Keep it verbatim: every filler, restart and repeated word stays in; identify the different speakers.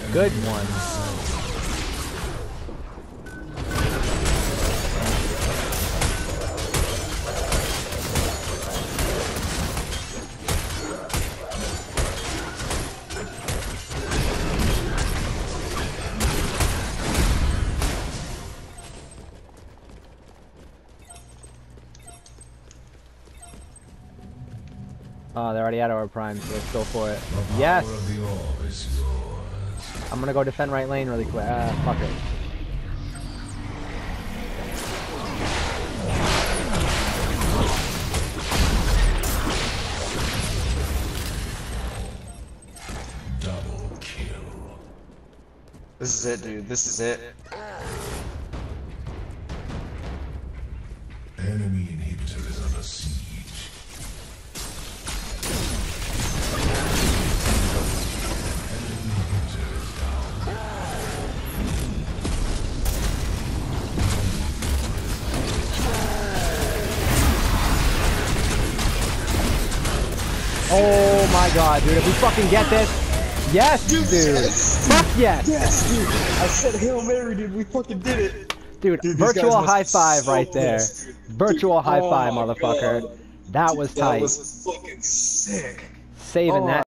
Speaker 1: Good one. Oh, they're already at our prime, so let's go for it. Yes! I'm gonna go defend right lane really quick. Ah, fuck it.
Speaker 2: Double kill.
Speaker 3: This is it, dude. This is it.
Speaker 2: Enemy inhibitor is under siege.
Speaker 1: Oh my god, dude, if we fucking get this, yes, dude,
Speaker 3: yes,
Speaker 1: fuck yes,
Speaker 3: yes, dude. I said Hail Mary, dude. We fucking did it,
Speaker 1: dude.
Speaker 3: Dude,
Speaker 1: virtual high five
Speaker 3: so
Speaker 1: right there,
Speaker 3: pissed,
Speaker 1: virtual
Speaker 3: dude.
Speaker 1: high
Speaker 3: Oh
Speaker 1: five,
Speaker 3: my
Speaker 1: motherfucker.
Speaker 3: God.
Speaker 1: That
Speaker 3: Dude,
Speaker 1: was
Speaker 3: that
Speaker 1: tight.
Speaker 3: was fucking sick.
Speaker 1: Saving
Speaker 3: Oh,
Speaker 1: that.